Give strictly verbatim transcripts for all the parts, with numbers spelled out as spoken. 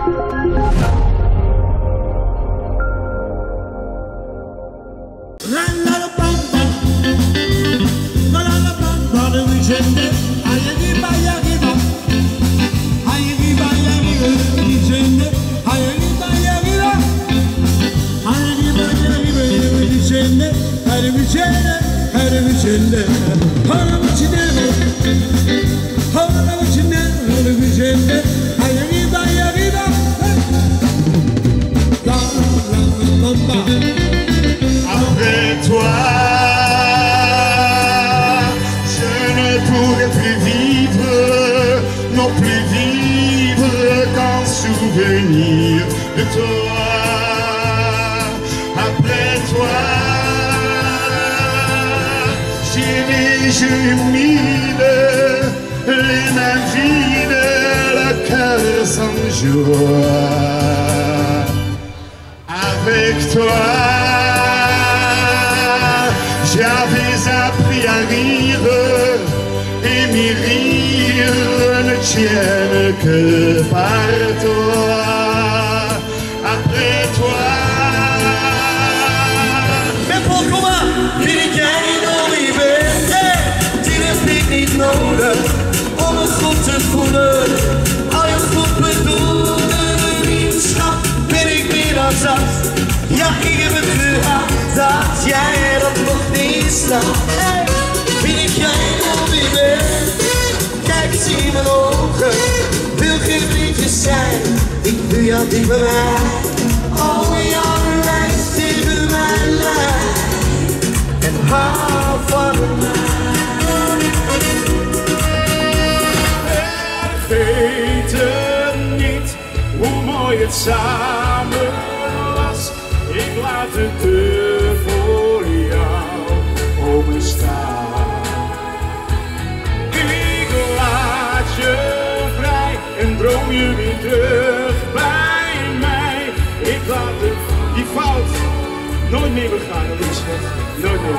Après toi, je ne pourrai plus vivre, non plus vivre qu'en souvenir de toi. Après toi, j'ai les yeux humides, les mains vides, le cœur sans joie. Avec toi, j'avais appris à rire et mes rires ne tiennent que par toi. Après toi, met volkomen vind ik jij nog niet bent. Die heb ik niet nodig om het goed te voelen. Al je goed bedoelde vriendschap ben ik meer dan zat. Ja, ik heb het gehad dat jij dat nog niet snapt. Vind ik jij nog niet bent. Kijk eens in mijn ogen, wil geen vriendjes zijn. Ik wil jou dicht bij mij. Oh, jouw lijf tegen mijn lijf. En hou van mij. Vergeten niet hoe mooi het samen was. Ik laat de deur voor jou openstaan. Ik laat je vrij en droom je weer terug bij mij. Ik laat het, die fout nooit meer begaan, Elisabeth. Nooit meer.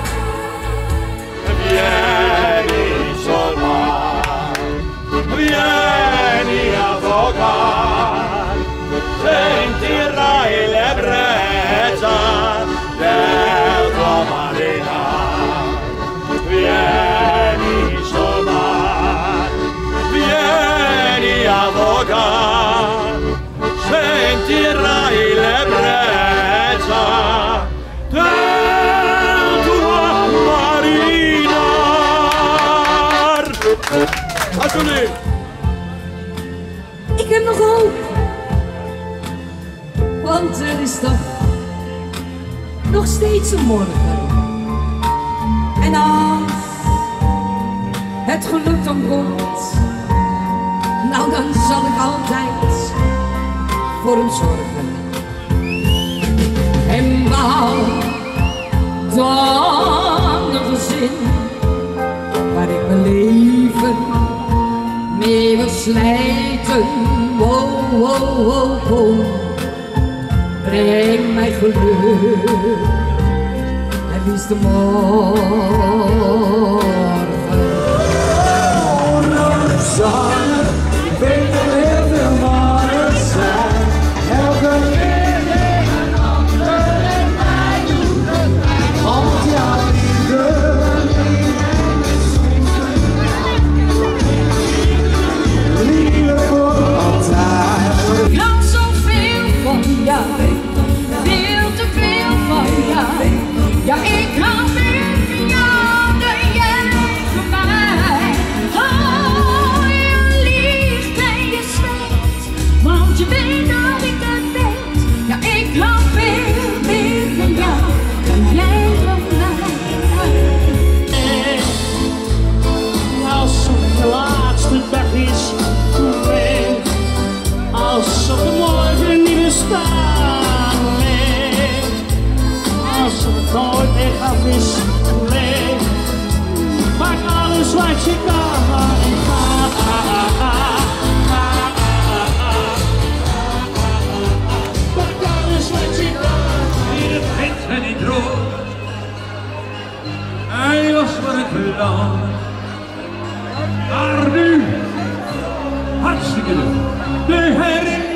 Vieni solman, vieni avvocat, sentirai l'ebbrezza del tuo marinare. Vieni solman, vieni avvocat, sentirai l'ebbrezza del tuo marinare. Alsjeblieft. Ik heb nog hoop, want er is toch nog steeds een morgen. En als het geluk dan komt, nou dan zal ik altijd voor hem zorgen. En bouw dan een gezin waar ik mijn leven mee wil slijten. Wow, wow, wow, wow. Breng mij geluk, het liefste morgen. Zonne, ik weet dat heel veel mannen zijn. Elke keer een ander en mij doet het pijn. Want jouw liefde liefde voor altijd. Ik hou zoveel van jou, veel te veel van jou. Ja, ik hou meer van jou dan jij van mij. Oh, je liegt en je zwijgt, want je weet dat ik dat weet. Ja, ik hou veel meer van jou dan jij van mij. Als het de laatste dag is geweest, alsof de morgen niet bestaan heeft, als het nooit echt af is geweest, maak alles wat je kan en ga. Maak alles wat je kan. In het begint en ik droom, hij was wat ik belang. Maar nu, hartstikke leuk, de herinnering.